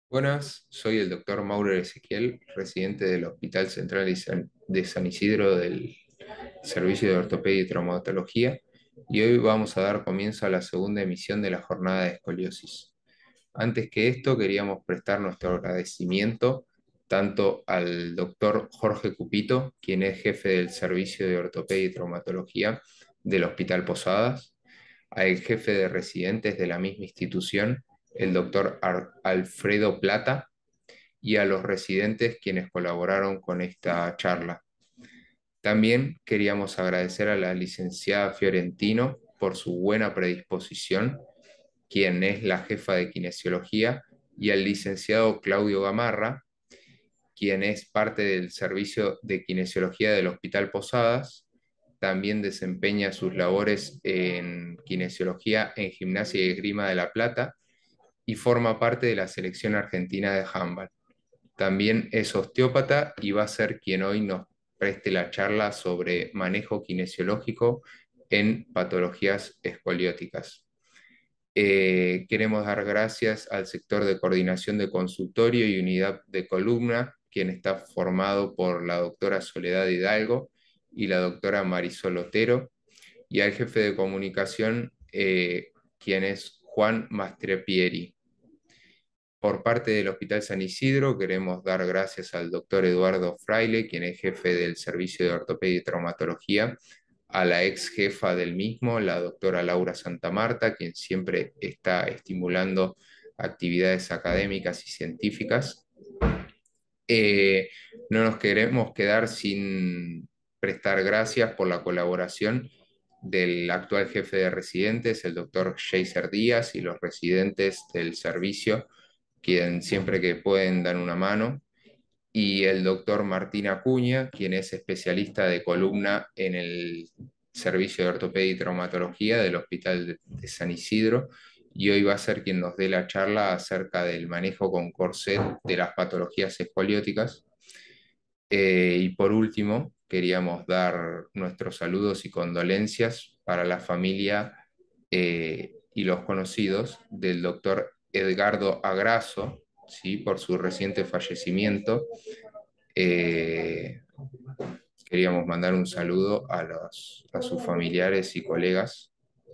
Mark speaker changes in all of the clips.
Speaker 1: Buenas, soy el doctor Mauro Ezequiel, residente del Hospital Central de San Isidro del Servicio de Ortopedia y Traumatología, y hoy vamos a dar comienzo a la segunda emisión de la jornada de escoliosis. Antes que esto, queríamos prestar nuestro agradecimiento tanto al doctor Jorge Cupito, quien es jefe del Servicio de Ortopedia y Traumatología del Hospital Posadas, al jefe de residentes de la misma institución, el doctor Alfredo Plata, y a los residentes quienes colaboraron con esta charla. También queríamos agradecer a la licenciada Fiorentino por su buena predisposición, quien es la jefa de kinesiología, y al licenciado Claudio Gamarra, quien es parte del servicio de kinesiología del Hospital Posadas. También desempeña sus labores en kinesiología en Gimnasia y Esgrima de La Plata y forma parte de la selección argentina de handball. También es osteópata y va a ser quien hoy nos preste la charla sobre manejo kinesiológico en patologías escolióticas. Queremos dar gracias al sector de coordinación de consultorio y unidad de columna, quien está formado por la doctora Soledad Hidalgo y la doctora Marisol Otero, y al jefe de comunicación, quien es Juan Mastrepieri. Por parte del Hospital San Isidro, queremos dar gracias al doctor Eduardo Fraile, quien es jefe del Servicio de Ortopedia y Traumatología, a la ex jefa del mismo, la doctora Laura Santamarta, quien siempre está estimulando actividades académicas y científicas. Eh, no nos queremos quedar sin prestar gracias por la colaboración del actual jefe de residentes, el doctor Jeiser Díaz, y los residentes del servicio, quien siempre que pueden dan una mano, y el doctor Martín Acuña, quien es especialista de columna en el Servicio de Ortopedia y Traumatología del Hospital de San Isidro, y hoy va a ser quien nos dé la charla acerca del manejo con corset de las patologías escolióticas. Y por último, queríamos dar nuestros saludos y condolencias para la familia y los conocidos del doctor Edgardo Agrasso, ¿sí? Por su reciente fallecimiento. Eh, Queríamos mandar un saludo a sus familiares y colegas.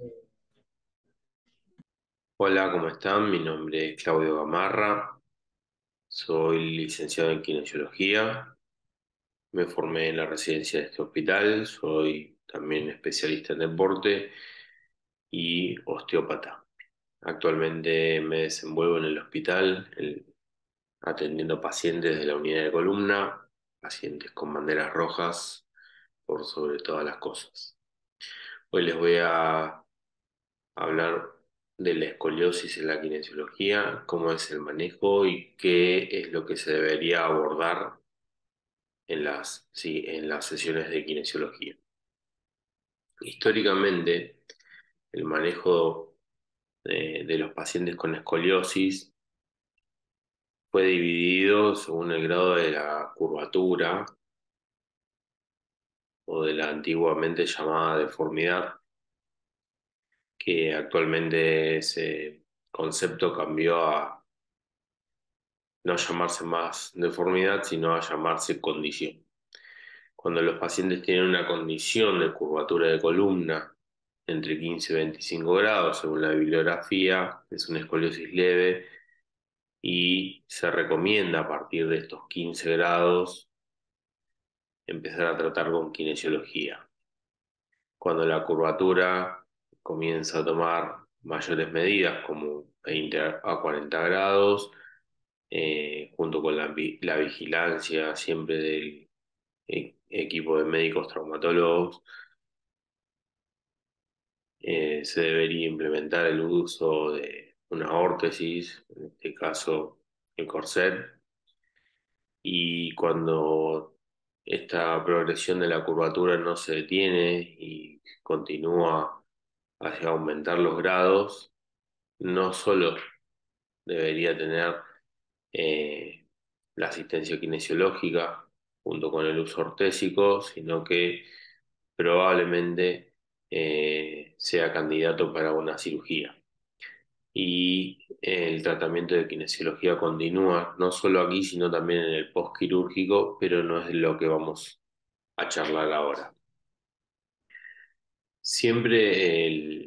Speaker 2: Hola, ¿cómo están? Mi nombre es Claudio Gamarra, soy licenciado en kinesiología, me formé en la residencia de este hospital, soy también especialista en deporte y osteópata. Actualmente me desenvuelvo en el hospital atendiendo pacientes de la unidad de columna, pacientes con banderas rojas por sobre todas las cosas. Hoy les voy a hablar de la escoliosis en la kinesiología, cómo es el manejo y qué es lo que se debería abordar en las sesiones de kinesiología. Históricamente, el manejo de los pacientes con escoliosis fue dividido según el grado de la curvatura o de la antiguamente llamada deformidad, que actualmente ese concepto cambió a no llamarse más deformidad, sino a llamarse condición. Cuando los pacientes tienen una condición de curvatura de columna entre 15 y 25 grados, según la bibliografía, es una escoliosis leve y se recomienda a partir de estos 15 grados empezar a tratar con kinesiología. Cuando la curvatura comienza a tomar mayores medidas, como 20 a 40 grados, junto con la vigilancia siempre del equipo de médicos traumatólogos, se debería implementar el uso de una órtesis, en este caso el corset, y cuando esta progresión de la curvatura no se detiene y continúa hacia aumentar los grados, no solo debería tener eh, la asistencia kinesiológica junto con el uso ortésico, sino que probablemente sea candidato para una cirugía. y el tratamiento de kinesiología continúa, no solo aquí, sino también en el postquirúrgico, pero no es lo que vamos a charlar ahora. Siempre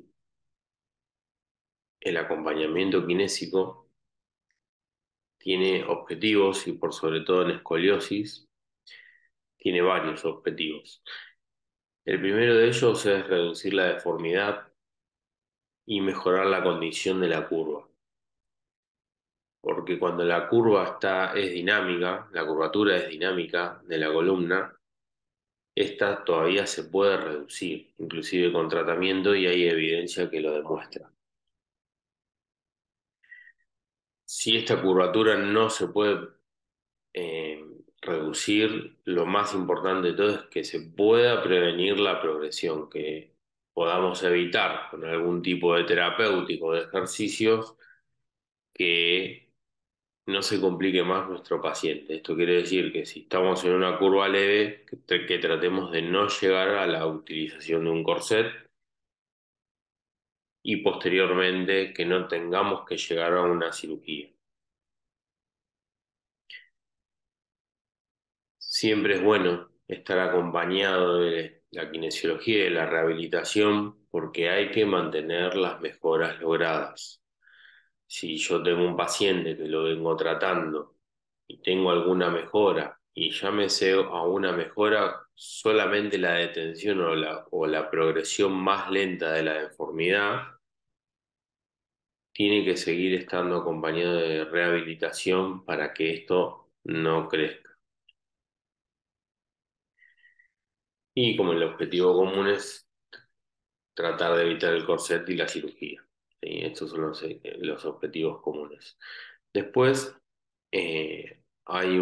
Speaker 2: el acompañamiento kinésico tiene objetivos y por sobre todo en escoliosis tiene varios objetivos. El primero de ellos es reducir la deformidad y mejorar la condición de la curva. Porque cuando la curva es dinámica, la curvatura es dinámica de la columna, esta todavía se puede reducir, inclusive con tratamiento, y hay evidencia que lo demuestra. Si esta curvatura no se puede eh, reducir, lo más importante de todo es que se pueda prevenir la progresión, que podamos evitar con algún tipo de terapéutico de ejercicios que no se complique más nuestro paciente. Esto quiere decir que si estamos en una curva leve, que tratemos de no llegar a la utilización de un corset y posteriormente que no tengamos que llegar a una cirugía. Siempre es bueno estar acompañado de la kinesiología y de la rehabilitación porque hay que mantener las mejoras logradas. Si yo tengo un paciente que lo vengo tratando y tengo alguna mejora y llámese a una mejora solamente la detención o la progresión más lenta de la deformidad, tiene que seguir estando acompañado de rehabilitación para que esto no crezca. Y como el objetivo común es tratar de evitar el corset y la cirugía. ¿Sí? Estos son los objetivos comunes. Después hay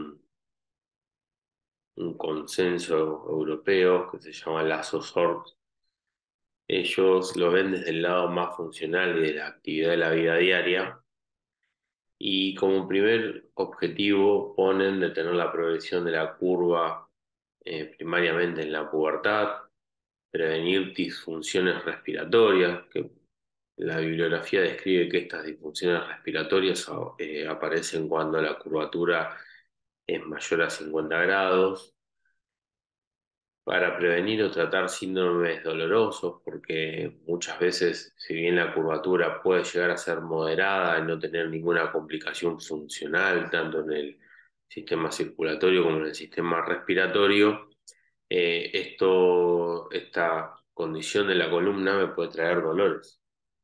Speaker 2: un consenso europeo que se llama LASOSORT. Ellos lo ven desde el lado más funcional y de la actividad de la vida diaria y como primer objetivo ponen detener la progresión de la curva primariamente en la pubertad, prevenir disfunciones respiratorias, que la bibliografía describe que estas disfunciones respiratorias aparecen cuando la curvatura es mayor a 50 grados, para prevenir o tratar síndromes dolorosos, porque muchas veces, si bien la curvatura puede llegar a ser moderada y no tener ninguna complicación funcional, tanto en el sistema circulatorio como en el sistema respiratorio, esta condición de la columna me puede traer dolores.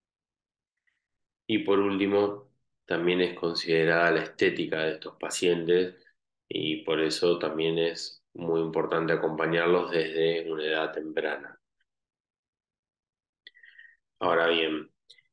Speaker 2: Y por último, también es considerada la estética de estos pacientes y por eso también es muy importante acompañarlos desde una edad temprana. Ahora bien,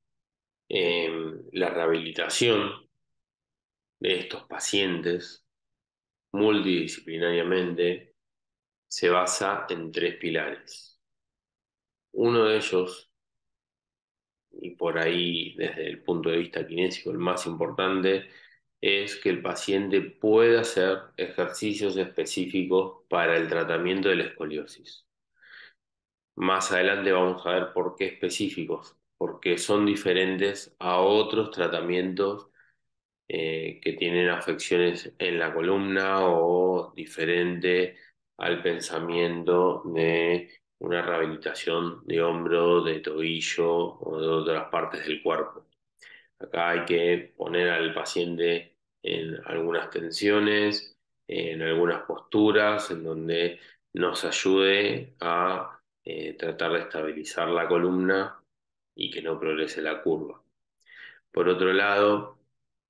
Speaker 2: la rehabilitación de estos pacientes multidisciplinariamente se basa en tres pilares. Uno de ellos, y por ahí desde el punto de vista kinésico el más importante, es que el paciente pueda hacer ejercicios específicos para el tratamiento de la escoliosis. Más adelante vamos a ver por qué específicos, porque son diferentes a otros tratamientos que tienen afecciones en la columna o diferente al pensamiento de una rehabilitación de hombro, de tobillo o de otras partes del cuerpo. Acá hay que poner al paciente en algunas tensiones, en algunas posturas, en donde nos ayude a tratar de estabilizar la columna y que no progrese la curva. Por otro lado,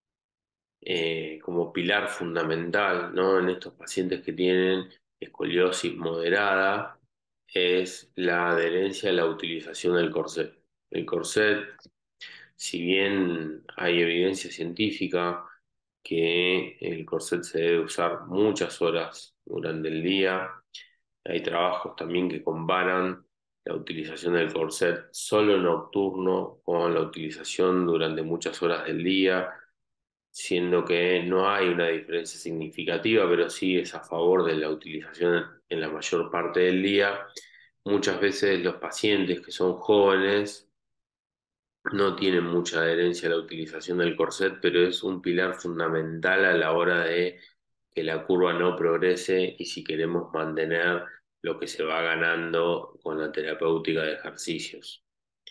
Speaker 2: como pilar fundamental, ¿no? En estos pacientes que tienen escoliosis moderada, es la adherencia a la utilización del corset. El corset, si bien hay evidencia científica que el corset se debe usar muchas horas durante el día, hay trabajos también que comparan la utilización del corset solo nocturno con la utilización durante muchas horas del día, siendo que no hay una diferencia significativa, pero sí es a favor de la utilización en la mayor parte del día. Muchas veces los pacientes que son jóvenes no tienen mucha adherencia a la utilización del corset, pero es un pilar fundamental a la hora de que la curva no progrese y si queremos mantener lo que se va ganando con la terapéutica de ejercicios.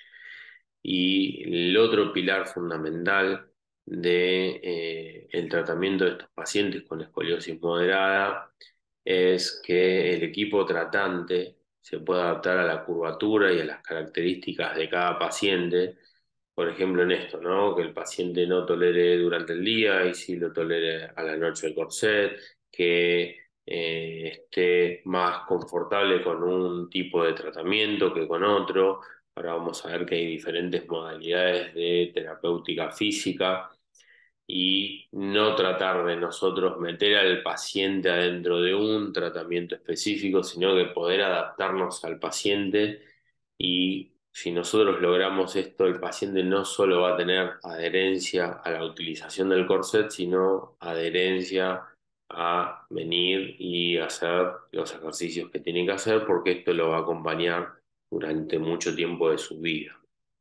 Speaker 2: Y el otro pilar fundamental de el tratamiento de estos pacientes con escoliosis moderada es que el equipo tratante se pueda adaptar a la curvatura y a las características de cada paciente. Por ejemplo, en esto, ¿no? Que el paciente no tolere durante el día y sí lo tolere a la noche el corset, que esté más confortable con un tipo de tratamiento que con otro. Ahora vamos a ver que hay diferentes modalidades de terapéutica física y no tratar de nosotros meter al paciente adentro de un tratamiento específico, sino que poder adaptarnos al paciente y si nosotros logramos esto, el paciente no solo va a tener adherencia a la utilización del corset, sino adherencia a venir y hacer los ejercicios que tiene que hacer, porque esto lo va a acompañar durante mucho tiempo de su vida.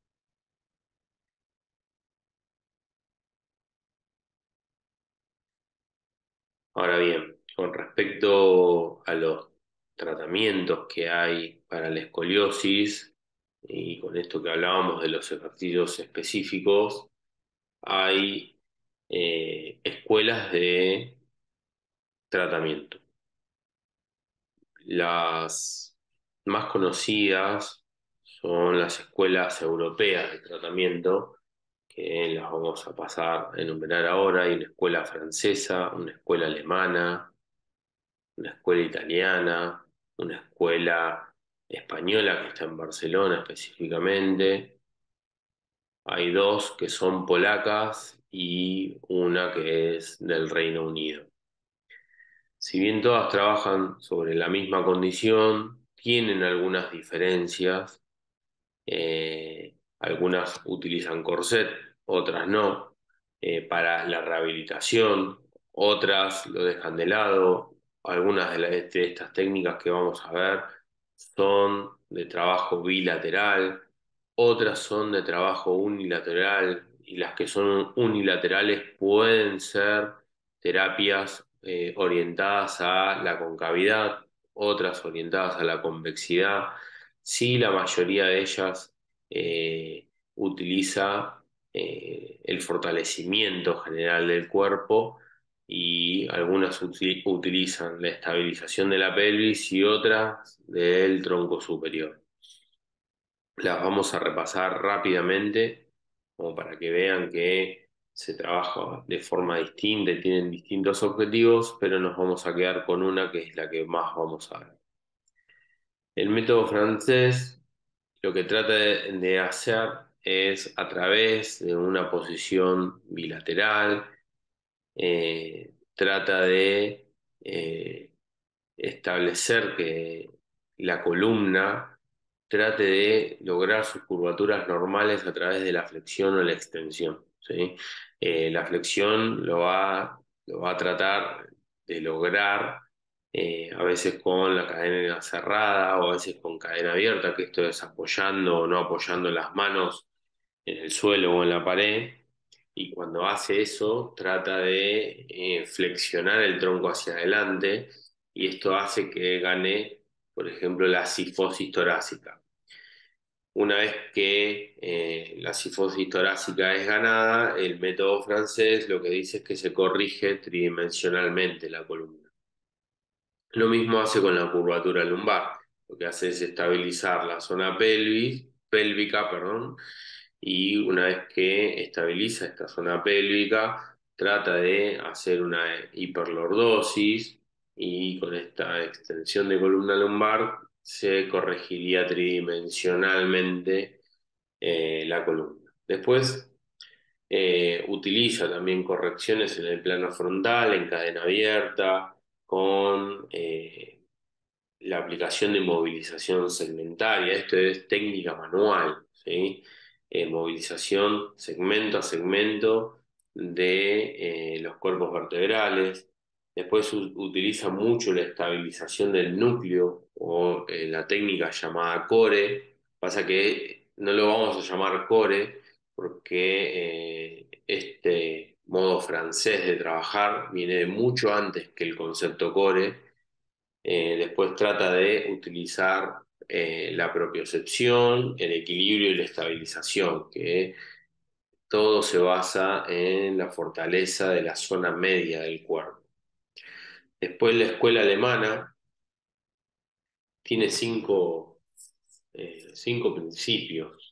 Speaker 2: Ahora bien, con respecto a los tratamientos que hay para la escoliosis, y con esto que hablábamos de los ejercicios específicos, hay escuelas de tratamiento. Las más conocidas son las escuelas europeas de tratamiento, que las vamos a pasar a enumerar ahora. Hay una escuela francesa, una escuela alemana, una escuela italiana, una escuela española que está en Barcelona específicamente. Hay dos que son polacas y una que es del Reino Unido. Si bien todas trabajan sobre la misma condición, tienen algunas diferencias. Algunas utilizan corset, otras no, para la rehabilitación, otras lo dejan de lado. Algunas de estas técnicas que vamos a ver son de trabajo bilateral, otras son de trabajo unilateral, y las que son unilaterales pueden ser terapias orientadas a la concavidad, otras orientadas a la convexidad. Sí, la mayoría de ellas utiliza el fortalecimiento general del cuerpo y algunas utilizan la estabilización de la pelvis y otras del tronco superior. Las vamos a repasar rápidamente como para que vean que se trabaja de forma distinta y tienen distintos objetivos, pero nos vamos a quedar con una que es la que más vamos a ver. El método francés lo que trata de hacer es a través de una posición bilateral, trata de eh, establecer que la columna trate de lograr sus curvaturas normales a través de la flexión o la extensión, ¿sí? La flexión lo va a tratar de lograr a veces con la cadena cerrada o a veces con cadena abierta, que esto es apoyando o no apoyando las manos en el suelo o en la pared, y cuando hace eso trata de flexionar el tronco hacia adelante, y esto hace que gane, por ejemplo, la cifosis torácica. Una vez que la cifosis torácica es ganada, el método francés lo que dice es que se corrige tridimensionalmente la columna. Lo mismo hace con la curvatura lumbar. Lo que hace es estabilizar la zona pélvica, perdón, y una vez que estabiliza esta zona pélvica, trata de hacer una hiperlordosis y con esta extensión de columna lumbar se corregiría tridimensionalmente la columna. Después utiliza también correcciones en el plano frontal, en cadena abierta, con la aplicación de movilización segmentaria. Esto es técnica manual, ¿sí? Movilización segmento a segmento de los cuerpos vertebrales. Después utiliza mucho la estabilización del núcleo o la técnica llamada core. Pasa que no lo vamos a llamar core, porque este modo francés de trabajar viene de mucho antes que el concepto core. Después trata de utilizar la propiocepción, el equilibrio y la estabilización, que todo se basa en la fortaleza de la zona media del cuerpo. Después la escuela alemana tiene cinco principios.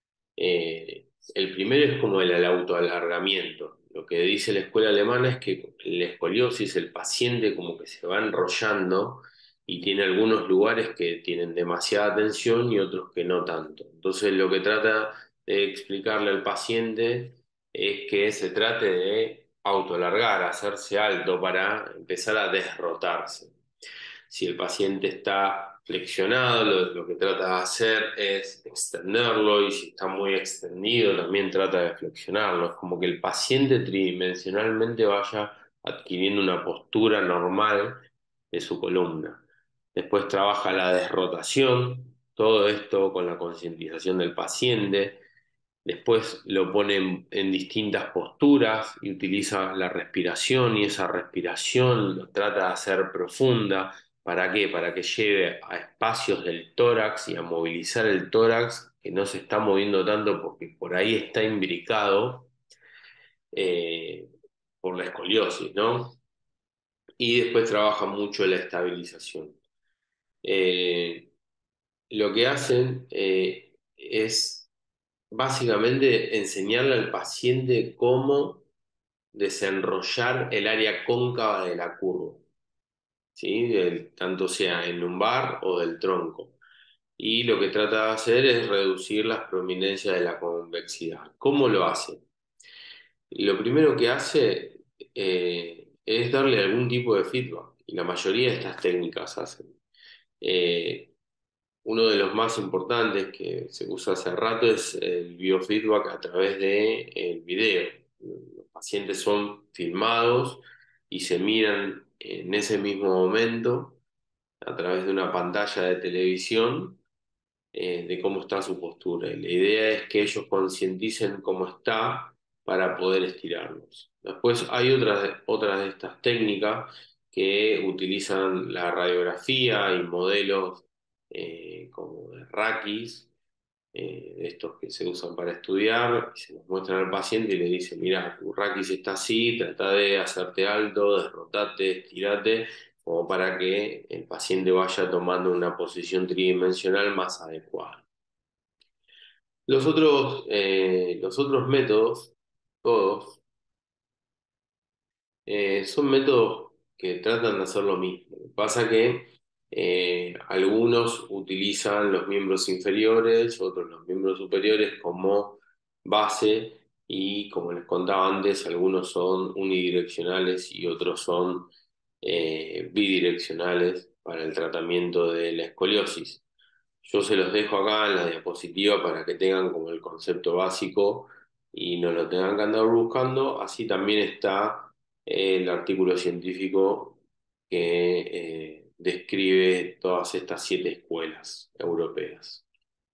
Speaker 2: El primero es como el autoalargamiento. Lo que dice la escuela alemana es que la escoliosis, el paciente como que se va enrollando y tiene algunos lugares que tienen demasiada tensión y otros que no tanto. Entonces lo que trata de explicarle al paciente es que se trate de autoalargar, hacerse alto para empezar a desrotarse. Si el paciente está flexionado, lo que trata de hacer es extenderlo, y si está muy extendido también trata de flexionarlo. Es como que el paciente tridimensionalmente vaya adquiriendo una postura normal de su columna. Después trabaja la desrotación, todo esto con la concientización del paciente. Después lo pone en distintas posturas y utiliza la respiración, y esa respiración lo trata de hacer profunda. ¿Para qué? Para que lleve a espacios del tórax y a movilizar el tórax, que no se está moviendo tanto porque por ahí está imbricado eh, por la escoliosis, ¿no? Y después trabaja mucho la estabilización. Eh, lo que hacen es básicamente enseñarle al paciente cómo desenrollar el área cóncava de la curva, ¿sí? Tanto sea en lumbar o del tronco. Y lo que trata de hacer es reducir las prominencias de la convexidad. ¿Cómo lo hace? Lo primero que hace es darle algún tipo de feedback, y la mayoría de estas técnicas hacen. Eh, Uno de los más importantes que se usa hace rato es el biofeedback a través del video. Los pacientes son filmados y se miran en ese mismo momento a través de una pantalla de televisión, de cómo está su postura. Y la idea es que ellos concienticen cómo está para poder estirarlos. Después hay otras de estas técnicas que utilizan la radiografía y modelos como de raquis, de estos que se usan para estudiar, y se los muestran al paciente y le dicen: mira, tu raquis está así, trata de hacerte alto, derrotate, estirate, como para que el paciente vaya tomando una posición tridimensional más adecuada. Los otros métodos, todos, son métodos que tratan de hacer lo mismo. Lo que pasa que algunos utilizan los miembros inferiores, otros los miembros superiores como base, y como les contaba antes, algunos son unidireccionales y otros son bidireccionales para el tratamiento de la escoliosis. Yo se los dejo acá en la diapositiva para que tengan como el concepto básico y no lo tengan que andar buscando. Así también está el artículo científico que describe todas estas 7 escuelas europeas.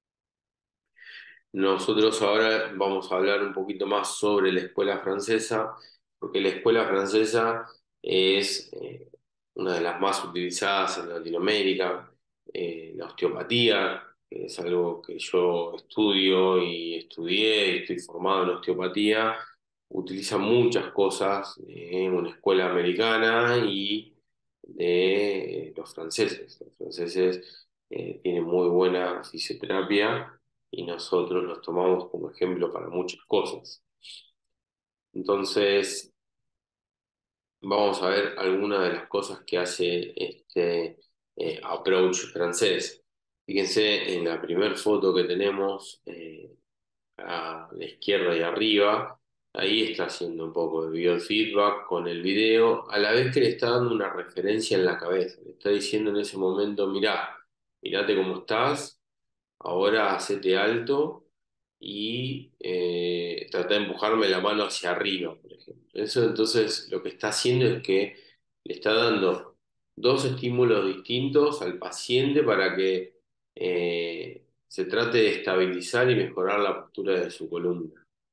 Speaker 2: Nosotros ahora vamos a hablar un poquito más sobre la escuela francesa, porque la escuela francesa es una de las más utilizadas en Latinoamérica. La osteopatía, que es algo que yo estudio y estudié y estoy formado en osteopatía, utiliza muchas cosas de una escuela americana y de los franceses. Los franceses tienen muy buena fisioterapia y nosotros los tomamos como ejemplo para muchas cosas. Entonces, vamos a ver algunas de las cosas que hace este approach francés. Fíjense en la primera foto que tenemos, a la izquierda y arriba. Ahí está haciendo un poco de biofeedback con el video, a la vez que le está dando una referencia en la cabeza. Le está diciendo en ese momento: mirá, mirate cómo estás, ahora hacete alto y trata de empujarme la mano hacia arriba, por ejemplo. Eso, entonces, lo que está haciendo es que le está dando dos estímulos distintos al paciente para que se trate de estabilizar y mejorar la postura de su columna.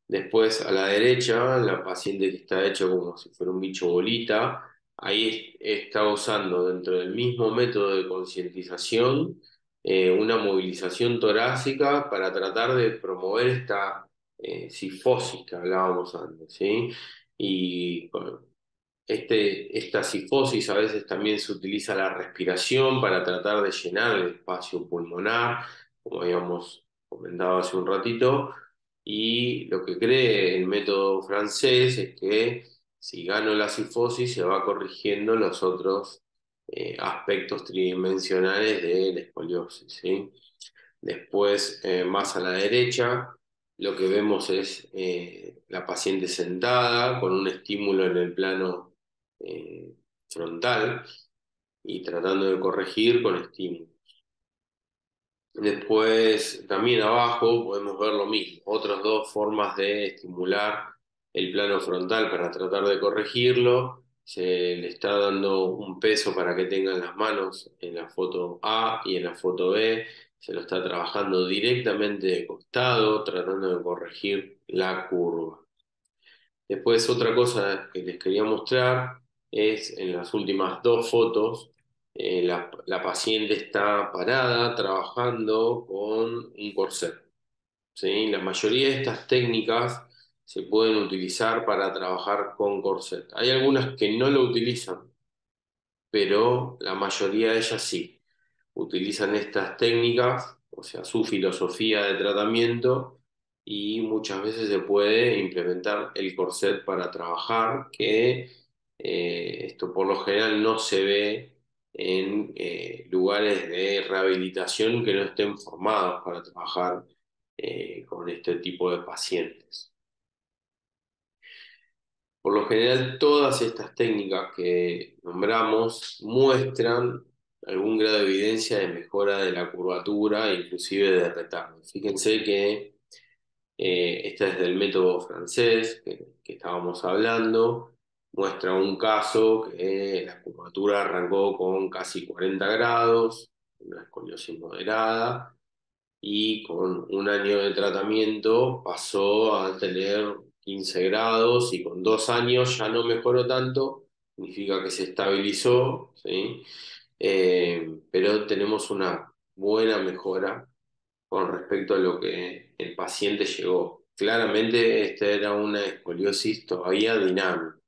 Speaker 2: Después a la derecha, la paciente que está hecha como si fuera un bicho bolita, ahí está usando dentro del mismo método de concientización una movilización torácica para tratar de promover esta cifosis que hablábamos antes, ¿sí? Y bueno, esta sifosis a veces también se utiliza la respiración para tratar de llenar el espacio pulmonar, como habíamos comentado hace un ratito, y lo que cree el método francés es que si gano la sifosis se va corrigiendo los otros aspectos tridimensionales de la escoliosis, ¿sí? Después, más a la derecha, lo que vemos es la paciente sentada con un estímulo en el plano eh, frontal y tratando de corregir con estímulo. Después, también abajo podemos ver lo mismo, otras dos formas de estimular el plano frontal para tratar de corregirlo. Se le está dando un peso para que tengan las manos en la foto A y en la foto B. Se lo está trabajando directamente de costado, tratando de corregir la curva. Después, otra cosa que les quería mostrar es en las últimas dos fotos, la paciente está parada trabajando con un corset, ¿sí? La mayoría de estas técnicas se pueden utilizar para trabajar con corset. Hay algunas que no lo utilizan, pero la mayoría de ellas sí. Utilizan estas técnicas, o sea, su filosofía de tratamiento, y muchas veces se puede implementar el corset para trabajar, que esto por lo general no se ve en lugares de rehabilitación que no estén formados para trabajar con este tipo de pacientes. Por lo general, todas estas técnicas que nombramos muestran algún grado de evidencia de mejora de la curvatura, inclusive de retardo. Fíjense que este es del método francés que estábamos hablando, muestra un caso que la curvatura arrancó con casi 40 grados, una escoliosis moderada, y con un año de tratamiento pasó a tener 15 grados y con 2 años ya no mejoró tanto, significa que se estabilizó, ¿sí? Pero tenemos una buena mejora con respecto a lo que el paciente llegó. Claramente esta era una escoliosis todavía dinámica.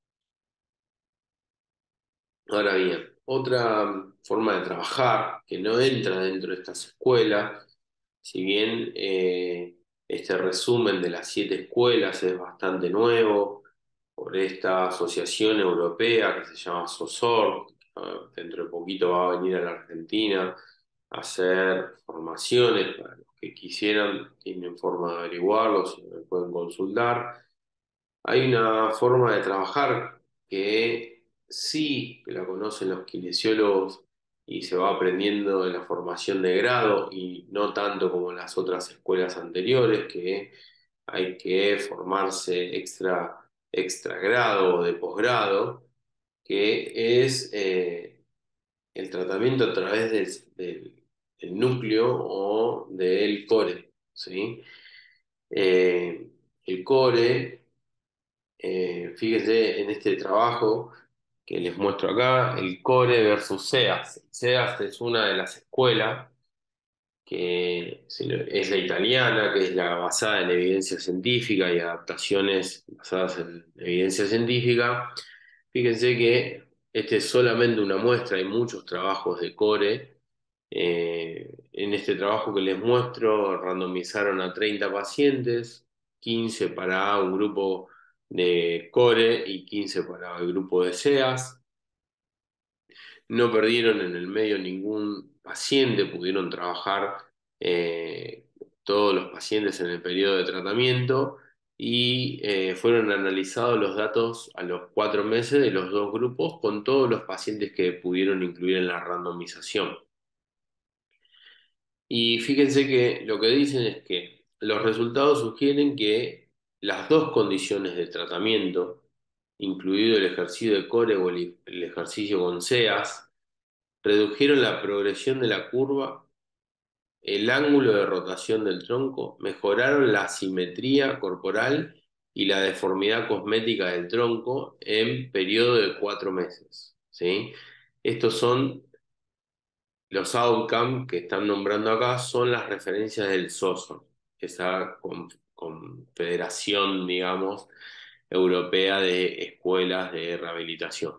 Speaker 2: Ahora bien, otra forma de trabajar que no entra dentro de estas escuelas, si bien este resumen de las 7 escuelas es bastante nuevo, por esta asociación europea que se llama SOSOR, dentro de poquito va a venir a la Argentina a hacer formaciones para los que quisieran, tienen forma de averiguarlo, si me pueden consultar. Hay una forma de trabajar que sí que la conocen los kinesiólogos y se va aprendiendo en la formación de grado y no tanto como en las otras escuelas anteriores, que hay que formarse extra grado o de posgrado, que es el tratamiento a través del núcleo o del core, ¿sí? Eh, el core, fíjense en este trabajo que les muestro acá, el core versus SEAS. SEAS es una de las escuelas que es la italiana, que es la basada en evidencia científica y adaptaciones basadas en evidencia científica. Fíjense que este es solamente una muestra, hay muchos trabajos de core. En este trabajo que les muestro, randomizaron a 30 pacientes, 15 para un grupo de core y 15 para el grupo de SEAS. No perdieron en el medio ningún paciente, pudieron trabajar todos los pacientes en el periodo de tratamiento y fueron analizados los datos a los 4 meses de los dos grupos con todos los pacientes que pudieron incluir en la randomización. Y fíjense que lo que dicen es que los resultados sugieren que las dos condiciones de tratamiento, incluido el ejercicio de core o el ejercicio con SEAS, redujeron la progresión de la curva el ángulo de rotación del tronco, mejoraron la simetría corporal y la deformidad cosmética del tronco en periodo de 4 meses. ¿Sí? Estos son los outcomes que están nombrando acá, son las referencias del SOSOR, esa confederación, digamos, europea de escuelas de rehabilitación.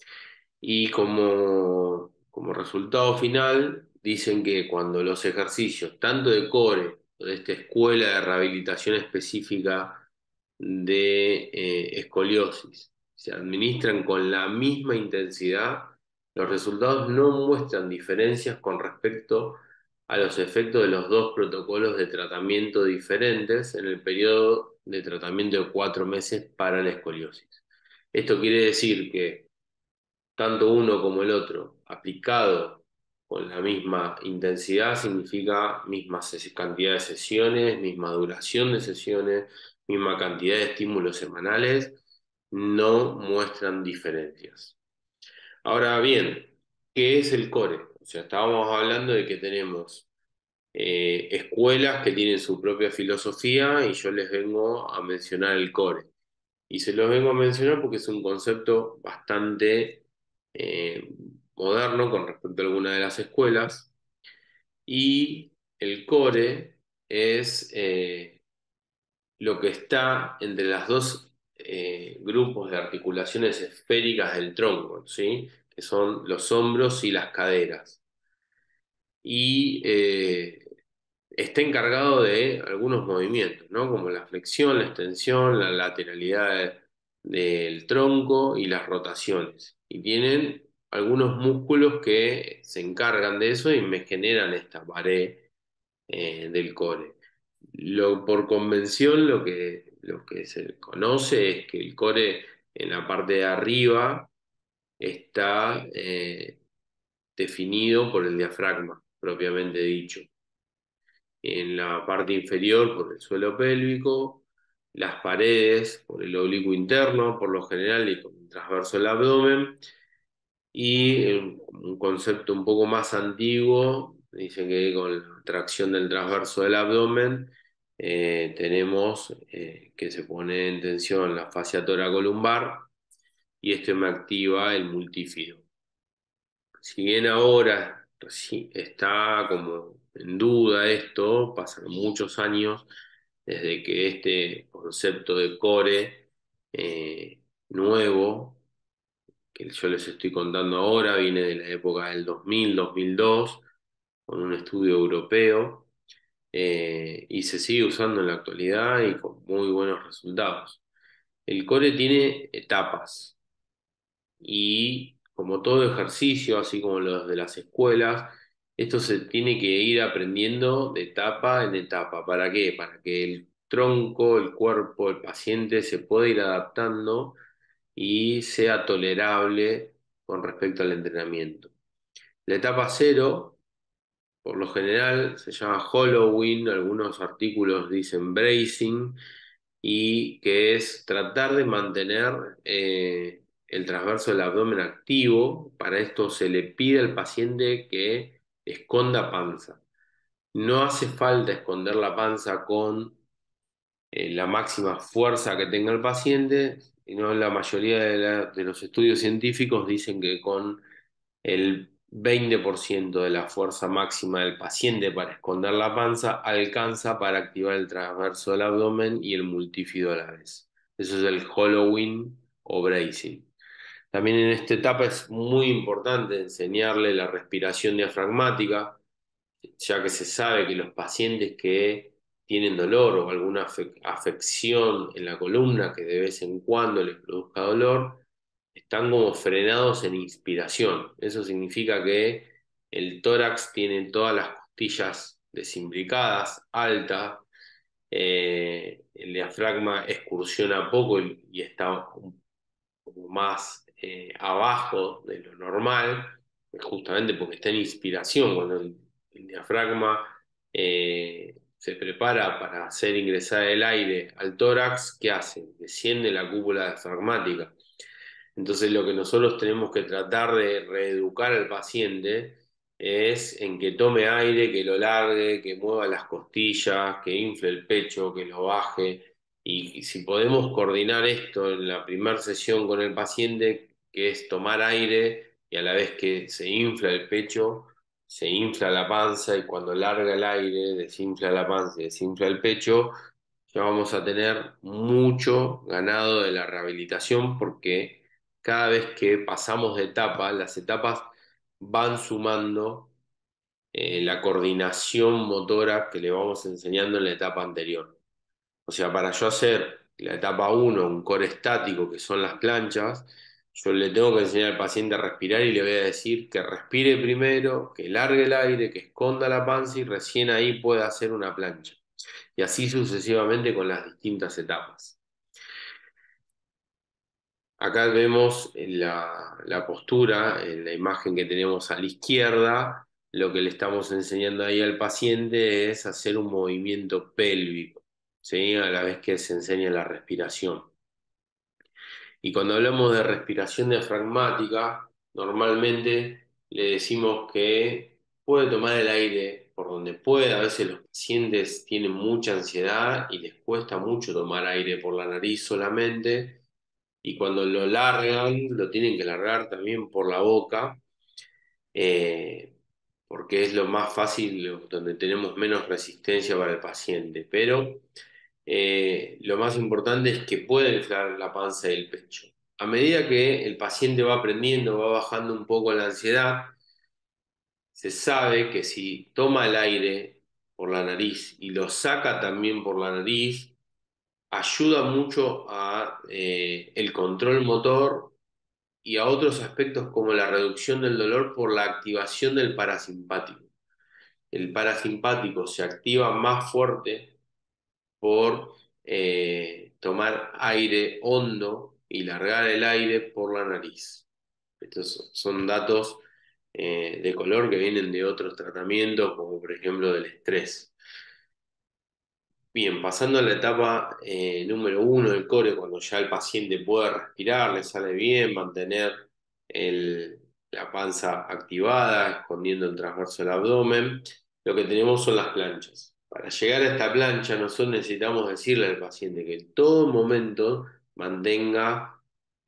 Speaker 2: Y como resultado final, dicen que cuando los ejercicios, tanto de core o de esta escuela de rehabilitación específica de escoliosis, se administran con la misma intensidad, los resultados no muestran diferencias con respecto a los efectos de los dos protocolos de tratamiento diferentes en el periodo de tratamiento de 4 meses para la escoliosis. Esto quiere decir que tanto uno como el otro, aplicado con la misma intensidad, significa misma cantidad de sesiones, misma duración de sesiones, misma cantidad de estímulos semanales, no muestran diferencias. Ahora bien, ¿qué es el core? O sea, estábamos hablando de que tenemos escuelas que tienen su propia filosofía y yo les vengo a mencionar el core. Y se los vengo a mencionar porque es un concepto bastante eh, moderno con respecto a alguna de las escuelas. Y el core es lo que está entre las dos grupos de articulaciones esféricas del tronco, ¿sí? Que son los hombros y las caderas. Y está encargado de algunos movimientos, ¿no? Como la flexión, la extensión, la lateralidad del tronco y las rotaciones. Y tienen algunos músculos que se encargan de eso y me generan esta pared del core. Por convención, lo que se conoce es que el core en la parte de arriba está definido por el diafragma, propiamente dicho, en la parte inferior por el suelo pélvico, las paredes por el oblicuo interno, por lo general, y con el transverso del abdomen, y un concepto un poco más antiguo, dicen que con la tracción del transverso del abdomen tenemos que se pone en tensión la fascia toracolumbar y esto me activa el multífido. Si bien ahora sí, está como en duda esto, pasaron muchos años desde que este concepto de core nuevo, que yo les estoy contando ahora, viene de la época del 2000, 2002, con un estudio europeo, y se sigue usando en la actualidad y con muy buenos resultados. El core tiene etapas. Y como todo ejercicio, así como los de las escuelas, esto se tiene que ir aprendiendo de etapa en etapa. ¿Para qué? Para que el tronco, el cuerpo, el paciente se pueda ir adaptando y sea tolerable con respecto al entrenamiento. La etapa cero, por lo general, se llama hollowing, algunos artículos dicen bracing, y que es tratar de mantener el transverso del abdomen activo. Para esto se le pide al paciente que esconda panza. No hace falta esconder la panza con la máxima fuerza que tenga el paciente, sino la mayoría de los estudios científicos dicen que con el 20% de la fuerza máxima del paciente para esconder la panza alcanza para activar el transverso del abdomen y el multífido a la vez. Eso es el hollowing o bracing. También en esta etapa es muy importante enseñarle la respiración diafragmática, ya que se sabe que los pacientes que tienen dolor o alguna afección en la columna que de vez en cuando les produzca dolor, están como frenados en inspiración. Eso significa que el tórax tiene todas las costillas desimbricadas, alta, el diafragma excursiona poco y está un poco más abajo de lo normal, justamente porque está en inspiración. Cuando el diafragma se prepara para hacer ingresar el aire al tórax, ¿qué hace? Desciende la cúpula diafragmática. Entonces lo que nosotros tenemos que tratar de reeducar al paciente es en que tome aire, que lo largue, que mueva las costillas, que infle el pecho, que lo baje. Y si podemos coordinar esto en la primera sesión con el paciente, que es tomar aire y a la vez que se infla el pecho, se infla la panza y cuando larga el aire, desinfla la panza y desinfla el pecho, ya vamos a tener mucho ganado de la rehabilitación porque cada vez que pasamos de etapa, las etapas van sumando la coordinación motora que le vamos enseñando en la etapa anterior. O sea, para yo hacer la etapa uno un core estático, que son las planchas, yo le tengo que enseñar al paciente a respirar y le voy a decir que respire primero, que largue el aire, que esconda la panza y recién ahí pueda hacer una plancha. Y así sucesivamente con las distintas etapas. Acá vemos en la postura, en la imagen que tenemos a la izquierda, lo que le estamos enseñando ahí al paciente es hacer un movimiento pélvico, ¿sí? A la vez que se enseña la respiración. Y cuando hablamos de respiración diafragmática, normalmente le decimos que puede tomar el aire por donde pueda. A veces los pacientes tienen mucha ansiedad y les cuesta mucho tomar aire por la nariz solamente y cuando lo largan, lo tienen que largar también por la boca, eh, porque es lo más fácil, donde tenemos menos resistencia para el paciente. Pero lo más importante es que pueda inflar la panza y el pecho. A medida que el paciente va aprendiendo, va bajando un poco la ansiedad, se sabe que si toma el aire por la nariz y lo saca también por la nariz, ayuda mucho a el control motor y a otros aspectos como la reducción del dolor por la activación del parasimpático. El parasimpático se activa más fuerte por tomar aire hondo y largar el aire por la nariz. Estos son datos de color que vienen de otros tratamientos, como por ejemplo del estrés. Bien, pasando a la etapa número uno del core, cuando ya el paciente puede respirar, le sale bien, mantener la panza activada, escondiendo el transverso del abdomen, lo que tenemos son las planchas. Para llegar a esta plancha, nosotros necesitamos decirle al paciente que en todo momento mantenga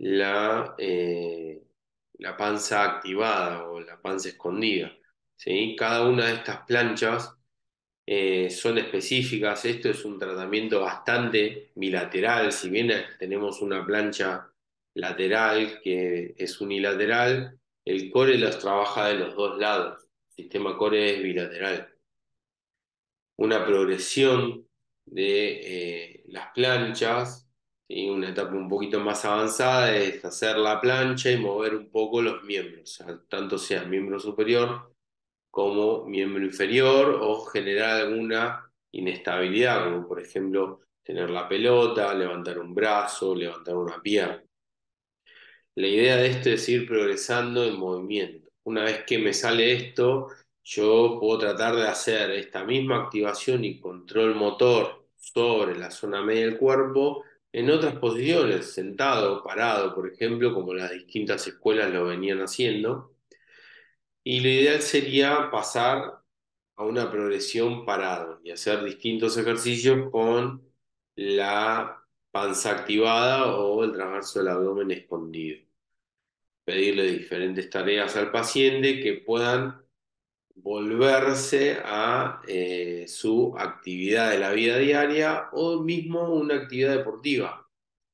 Speaker 2: la panza activada o la panza escondida, ¿sí? Cada una de estas planchas son específicas. Esto es un tratamiento bastante bilateral. Si bien tenemos una plancha lateral que es unilateral, el core los trabaja de los dos lados. El sistema core es bilateral. Una progresión de las planchas, ¿sí? Una etapa un poquito más avanzada es hacer la plancha y mover un poco los miembros, o sea, tanto sea miembro superior como miembro inferior o generar alguna inestabilidad, como por ejemplo tener la pelota, levantar un brazo, levantar una pierna. La idea de esto es ir progresando en movimiento. Una vez que me sale esto, yo puedo tratar de hacer esta misma activación y control motor sobre la zona media del cuerpo en otras posiciones, sentado, parado, por ejemplo, como las distintas escuelas lo venían haciendo. Y lo ideal sería pasar a una progresión parado y hacer distintos ejercicios con la panza activada o el transverso del abdomen escondido. Pedirle diferentes tareas al paciente que puedan volverse a su actividad de la vida diaria o mismo una actividad deportiva.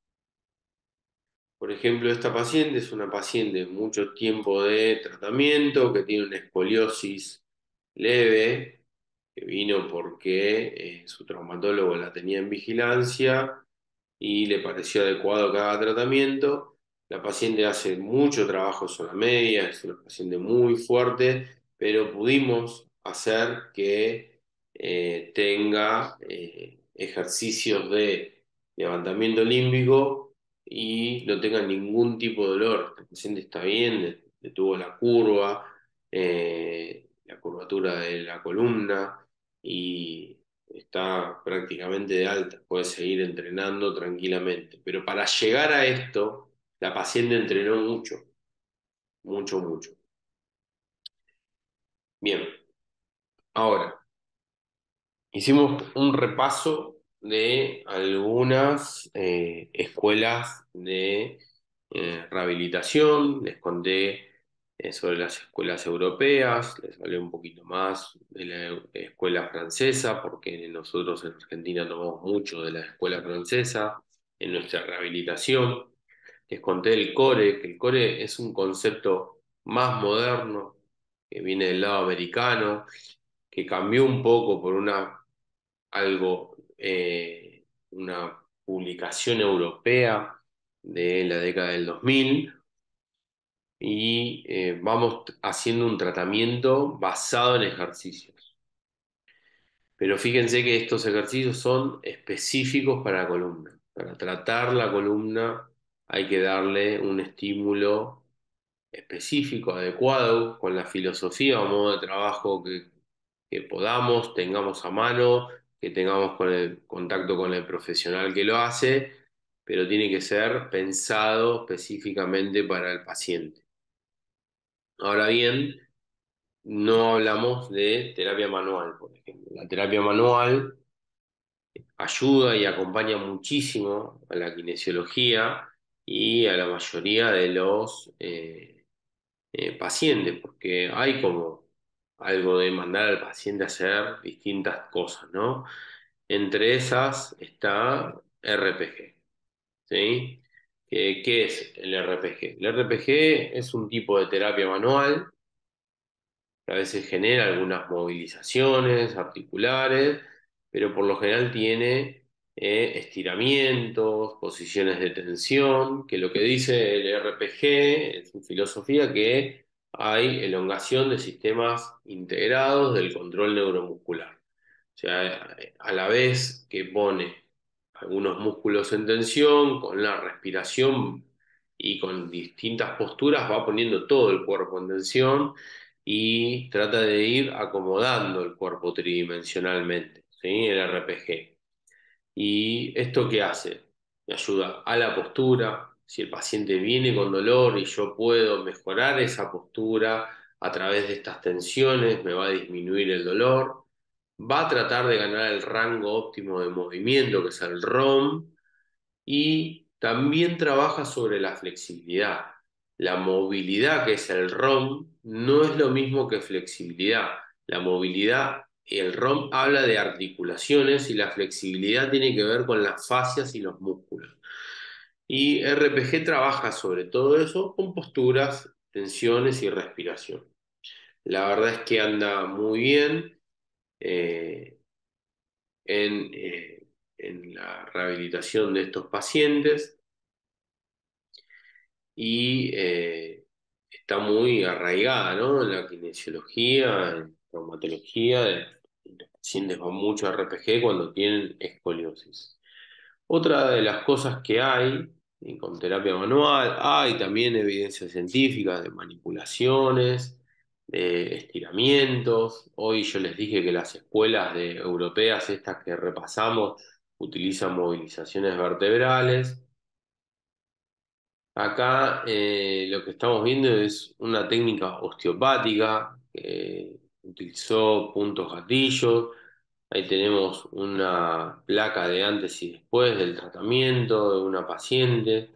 Speaker 2: Por ejemplo, esta paciente es una paciente de mucho tiempo de tratamiento, que tiene una escoliosis leve, que vino porque su traumatólogo la tenía en vigilancia y le pareció adecuado que haga tratamiento. La paciente hace mucho trabajo en zona media, es una paciente muy fuerte, pero pudimos hacer que tenga ejercicios de levantamiento límbico y no tenga ningún tipo de dolor. El paciente está bien, detuvo la curvatura de la columna y está prácticamente de alta, puede seguir entrenando tranquilamente. Pero para llegar a esto, la paciente entrenó mucho, mucho, mucho. Bien, ahora. Hicimos un repaso de algunas escuelas de rehabilitación, les conté sobre las escuelas europeas, les hablé un poquito más de la escuela francesa, porque nosotros en Argentina tomamos mucho de la escuela francesa en nuestra rehabilitación. Les conté el core, que el core es un concepto más moderno, que viene del lado americano, que cambió un poco por una publicación europea de la década del 2000 y vamos haciendo un tratamiento basado en ejercicios. Pero fíjense que estos ejercicios son específicos para la columna. Para tratar la columna hay que darle un estímulo específico, adecuado, con la filosofía o modo de trabajo que podamos, tengamos a mano, que tengamos con el contacto con el profesional que lo hace, pero tiene que ser pensado específicamente para el paciente. Ahora bien, no hablamos de terapia manual, por ejemplo. La terapia manual ayuda y acompaña muchísimo a la kinesiología y a la mayoría de los paciente, porque hay como algo de mandar al paciente a hacer distintas cosas, ¿no? Entre esas está RPG, ¿sí? ¿Qué es el RPG? El RPG es un tipo de terapia manual que a veces genera algunas movilizaciones articulares, pero por lo general tiene estiramientos, posiciones de tensión, que lo que dice el RPG en su filosofía que hay elongación de sistemas integrados del control neuromuscular. O sea, a la vez que pone algunos músculos en tensión, con la respiración y con distintas posturas va poniendo todo el cuerpo en tensión y trata de ir acomodando el cuerpo tridimensionalmente, ¿sí? El RPG. ¿Y esto qué hace? Me ayuda a la postura. Si el paciente viene con dolor y yo puedo mejorar esa postura a través de estas tensiones, me va a disminuir el dolor. Va a tratar de ganar el rango óptimo de movimiento, que es el ROM, y también trabaja sobre la flexibilidad. La movilidad, que es el ROM, no es lo mismo que flexibilidad. La movilidad, el ROM habla de articulaciones y la flexibilidad tiene que ver con las fascias y los músculos. Y RPG trabaja sobre todo eso con posturas, tensiones y respiración. La verdad es que anda muy bien eh, en, eh, en la rehabilitación de estos pacientes y está muy arraigada, ¿no? En la kinesiología, en traumatología, los pacientes van mucho a RPG cuando tienen escoliosis. Otra de las cosas que hay, y con terapia manual, hay también evidencia científica de manipulaciones, de estiramientos. Hoy yo les dije que las escuelas europeas, estas que repasamos, utilizan movilizaciones vertebrales. Acá lo que estamos viendo es una técnica osteopática que utilizó puntos gatillos. Ahí tenemos una placa de antes y después del tratamiento de una paciente.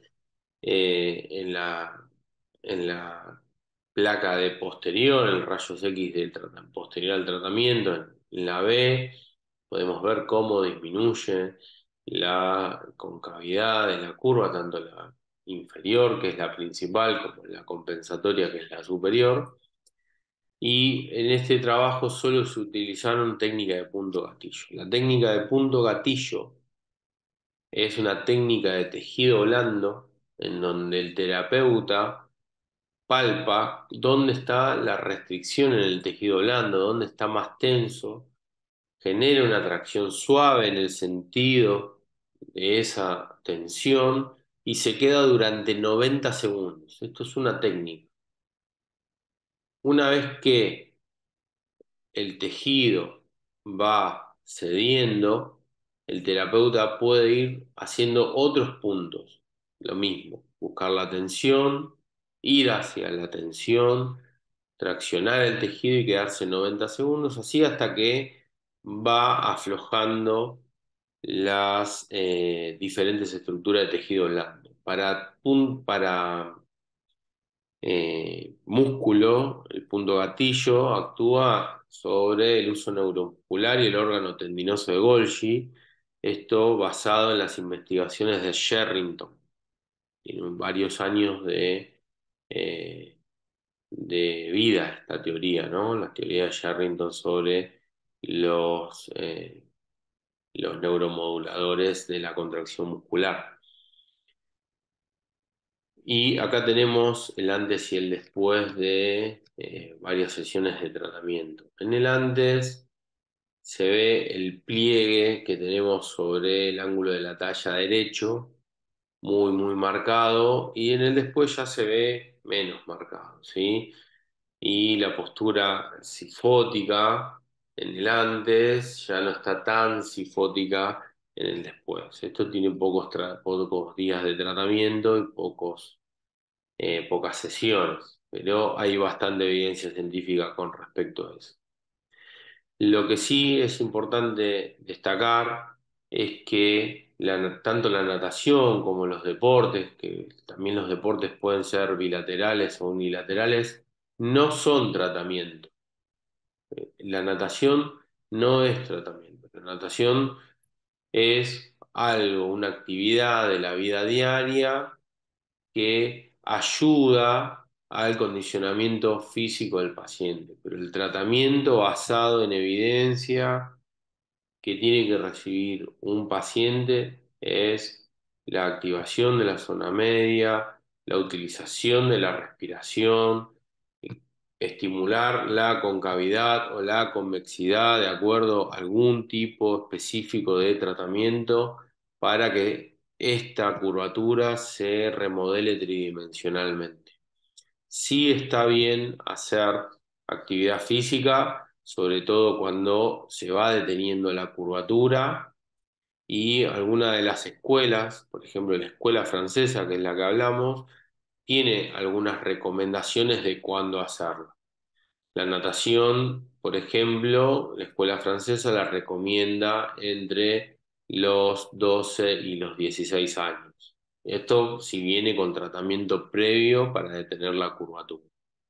Speaker 2: En la placa de posterior, el rayos X posterior al tratamiento, en la B, podemos ver cómo disminuye la concavidad de la curva, tanto la inferior, que es la principal, como la compensatoria, que es la superior. Y en este trabajo solo se utilizaron técnicas de punto gatillo. La técnica de punto gatillo es una técnica de tejido blando en donde el terapeuta palpa dónde está la restricción en el tejido blando, dónde está más tenso, genera una tracción suave en el sentido de esa tensión y se queda durante 90 segundos. Esto es una técnica. Una vez que el tejido va cediendo, el terapeuta puede ir haciendo otros puntos. Lo mismo, buscar la tensión, ir hacia la tensión, traccionar el tejido y quedarse 90 segundos, así hasta que va aflojando las diferentes estructuras de tejido blando. Para músculo, el punto gatillo actúa sobre el uso neuromuscular y el órgano tendinoso de Golgi, esto basado en las investigaciones de Sherrington. Tiene varios años de vida esta teoría, ¿no? La teoría de Sherrington sobre los neuromoduladores de la contracción muscular. Y acá tenemos el antes y el después de varias sesiones de tratamiento. En el antes se ve el pliegue que tenemos sobre el ángulo de la talla derecho, muy, muy marcado, y en el después ya se ve menos marcado, ¿sí? Y la postura sifótica en el antes ya no está tan sifótica en el después. Esto tiene pocos días de tratamiento y pocas sesiones, pero hay bastante evidencia científica con respecto a eso. Lo que sí es importante destacar es que tanto la natación como los deportes, que también los deportes pueden ser bilaterales o unilaterales, no son tratamiento. La natación no es tratamiento. La natación es algo, una actividad de la vida diaria que ayuda al condicionamiento físico del paciente, pero el tratamiento basado en evidencia que tiene que recibir un paciente es la activación de la zona media, la utilización de la respiración, estimular la concavidad o la convexidad de acuerdo a algún tipo específico de tratamiento para que esta curvatura se remodele tridimensionalmente. Sí está bien hacer actividad física, sobre todo cuando se va deteniendo la curvatura, y alguna de las escuelas, por ejemplo la escuela francesa, que es la que hablamos, tiene algunas recomendaciones de cuándo hacerlo. La natación, por ejemplo, la escuela francesa la recomienda entre los 12 y los 16 años. Esto si viene con tratamiento previo para detener la curvatura.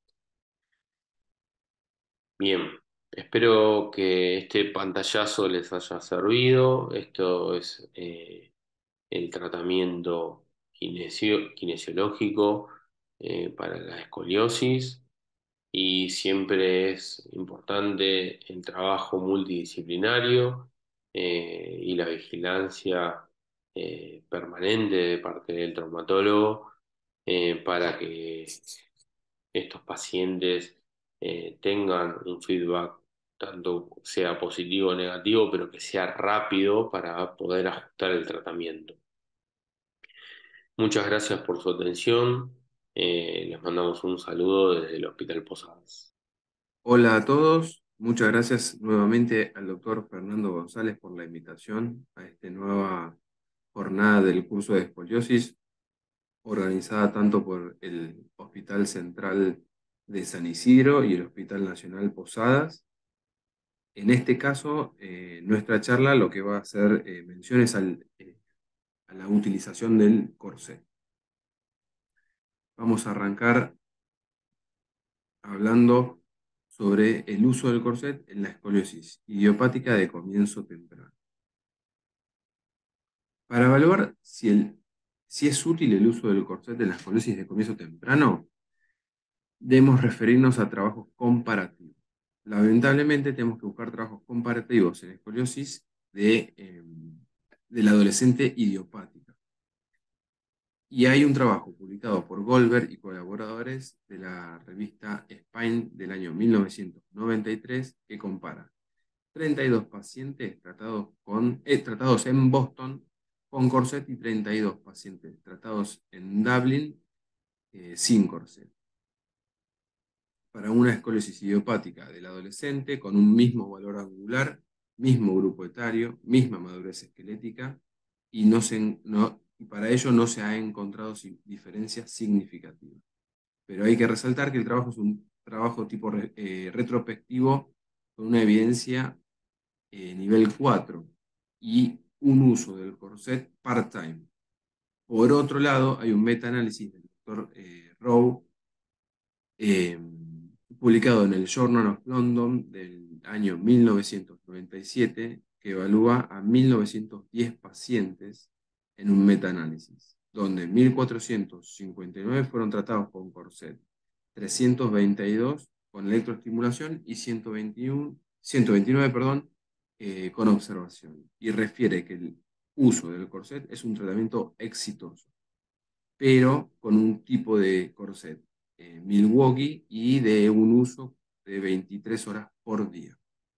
Speaker 2: Bien, espero que este pantallazo les haya servido. Esto es el tratamiento kinesiológico para la escoliosis, y siempre es importante el trabajo multidisciplinario y la vigilancia permanente de parte del traumatólogo para que estos pacientes tengan un feedback, tanto sea positivo o negativo, pero que sea rápido para poder ajustar el tratamiento. Muchas gracias por su atención. Les mandamos un saludo desde el Hospital Posadas.
Speaker 1: Hola a todos, muchas gracias nuevamente al doctor Fernando González por la invitación a esta nueva jornada del curso de escoliosis, organizada tanto por el Hospital Central de San Isidro y el Hospital Nacional Posadas. En este caso, nuestra charla lo que va a hacer menciones a la utilización del corset. Vamos a arrancar hablando sobre el uso del corset en la escoliosis idiopática de comienzo temprano. Para evaluar si es útil el uso del corset en la escoliosis de comienzo temprano, debemos referirnos a trabajos comparativos. Lamentablemente tenemos que buscar trabajos comparativos en escoliosis del adolescente idiopática. Y hay un trabajo publicado por Goldberg y colaboradores de la revista Spine del año 1993 que compara 32 pacientes tratados en Boston con corset y 32 pacientes tratados en Dublín sin corset, para una escoliosis idiopática del adolescente con un mismo valor angular, mismo grupo etario, misma madurez esquelética, y para ello no se ha encontrado diferencias significativas. Pero hay que resaltar que el trabajo es un
Speaker 3: trabajo tipo retrospectivo con una evidencia nivel 4 y un uso del corset part-time. Por otro lado, hay un metaanálisis del doctor Rowe, eh, publicado en el Journal of London del año 1997, que evalúa a 1910 pacientes en un metaanálisis, donde 1459 fueron tratados con corset, 322 con electroestimulación y 129, perdón, con observación. Y refiere que el uso del corset es un tratamiento exitoso, pero con un tipo de corset Milwaukee y de un uso de 23 horas por día.